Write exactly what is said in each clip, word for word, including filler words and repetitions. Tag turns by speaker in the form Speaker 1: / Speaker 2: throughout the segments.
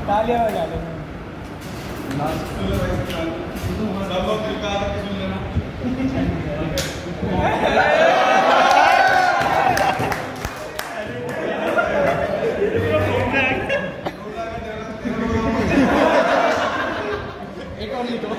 Speaker 1: तालियां बजा लो।
Speaker 2: सब लोग दिल का सुन लेना।
Speaker 1: एक और लिखो।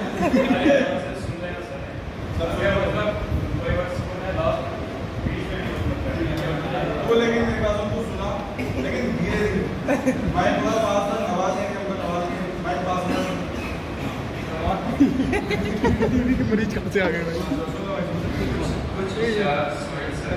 Speaker 2: वो लेकिन मेरी बात तुमको सुना, लेकिन धीरे धीरे माइक थोड़ा पास कर, आवाज नहीं है, आवाज नहीं, माइक पास कर।
Speaker 1: मरीज कब से आ गए भाई?
Speaker 3: कुछ यार सोहिल सर,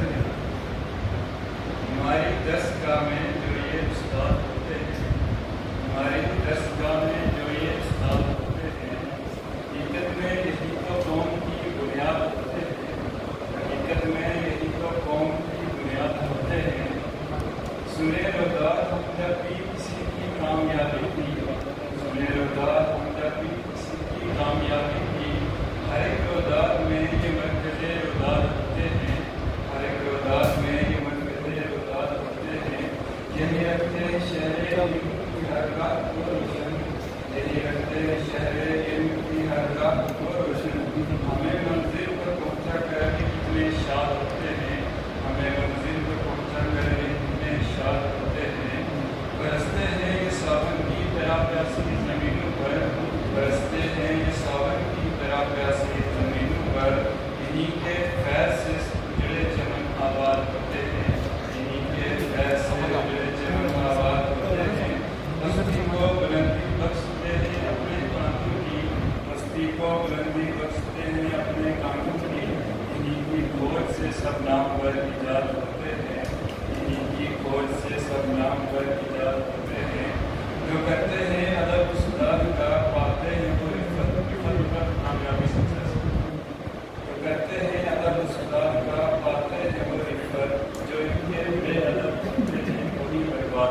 Speaker 3: हमारी दरसगाह में जो ये उस्ताद होते हैं, हमारी दरसगाह में जो ये उस्ताद होते हैं, हकीकत में यही तो कौम की बुनियाद होते हैं। हकीकत में यही तो कौम की बुनियाद होते हैं। सुने रोदार हम जब भी किसी की कामयाबी की, सुने रोदार हम जब भी किसी की कामयाबी की, हर एक रोदार में ये मरकज़े रोदार होते हैं। हर एक रोदार में ये मरकज़े रोदार होते हैं। यही रखते हैं शहर की हरकत को रोशन, यही रखते हैं शहर की हरकत को रोशन। हमें मंजिल पर पहुँचा कर कितने शाद होते हैं, हमें मंजिल पर पहुँचा कर कितने शाद होते हैं। बरसते हैं ये सावन की तरह प्यासी ज़मीनों पर, बरसते हैं ये सावन की तरह प्यासी ज़मीनों पर। इन्हीं के फैज़ से जुड़े चमन आबाद होते हैं, इन्हीं के फैज़ से जुड़े चमन आबाद होते हैं। मस्ती को बुलंदी बख्शते हैं अपने कानों की, मस्ती को बुलंदी बख्शते हैं अपने कानों की। इन्हीं की खोज से सब नामवर इजाद होते हैं, इन्हीं की खोज से सब नामवर इजाद होते हैं। जो करते हैं अदब उस्ताद का, पाते हैं वो रिफ़त रिफ़त पर कामयाबी सक्सेस। जो करते हैं अदब उस्ताद का, पाते हैं वो रिफ़त, जो इनके बेअदब होते हैं वही बर्बाद।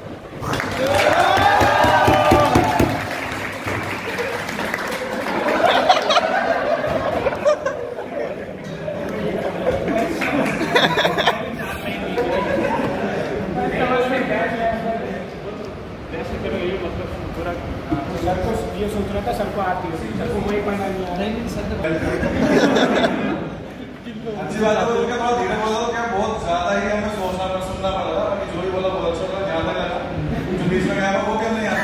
Speaker 1: सर को ये सोच रहा था, सर को आती है, सर को वही पढ़ना नहीं आ रहा है।
Speaker 2: अच्छी बात है, उनके थोड़ा धीरे बोला तो क्या बहुत ज्यादा ही हमें सोचना सुनना पड़ रहा है। जो भी बोला बहुत अच्छा लगा, ध्यान लगा। जो बीच में गया वो क्या नहीं आता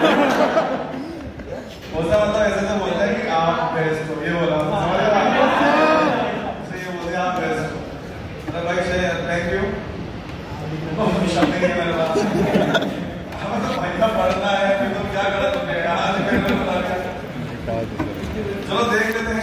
Speaker 2: बोलता, मतलब ऐसे तो बोलता है कि आप बेस्ट हो, ये बोला सही है, बोलते आप बेस्ट हो। मतलब भाई सही है, थैंक यू। शब्द नहीं है मेरे पास, हमें तो महीना पढ़ना है, फिर तो क्या गलत हो गया। चलो देख लेते हैं।